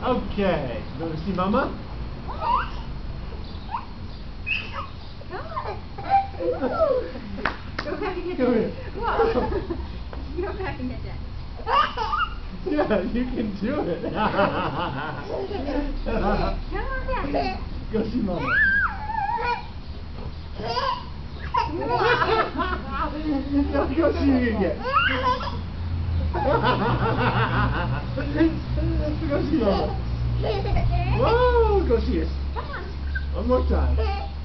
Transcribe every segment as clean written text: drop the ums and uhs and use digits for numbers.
Okay. You want to see Mama? Go back and get Come here. Whoa. Go back and get that. Yeah, you can do it. Come on back. Go see Mama. Now go see me again. Go see Mama. Whoa, go see her. Come on. One more time.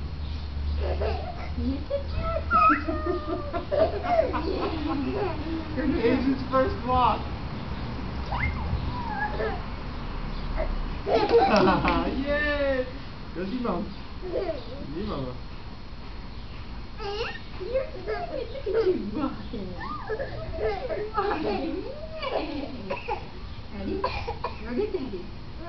Hazen's first walk. Yay! Go see Mom. See Mama. You're look at you walking. Walking. Daddy, go get Daddy.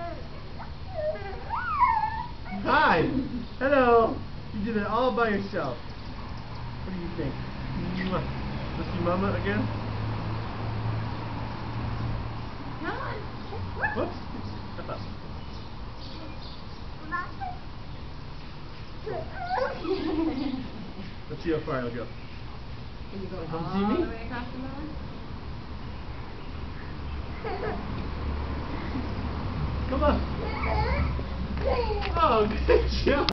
Hi. Hello. You did it all by yourself. What do you think? Let's see Mama again. Come on. Whoops. Step up. Let's see how far I'll go. Can you go Come all see me? the way across the lawn? Come on. Oh, good job.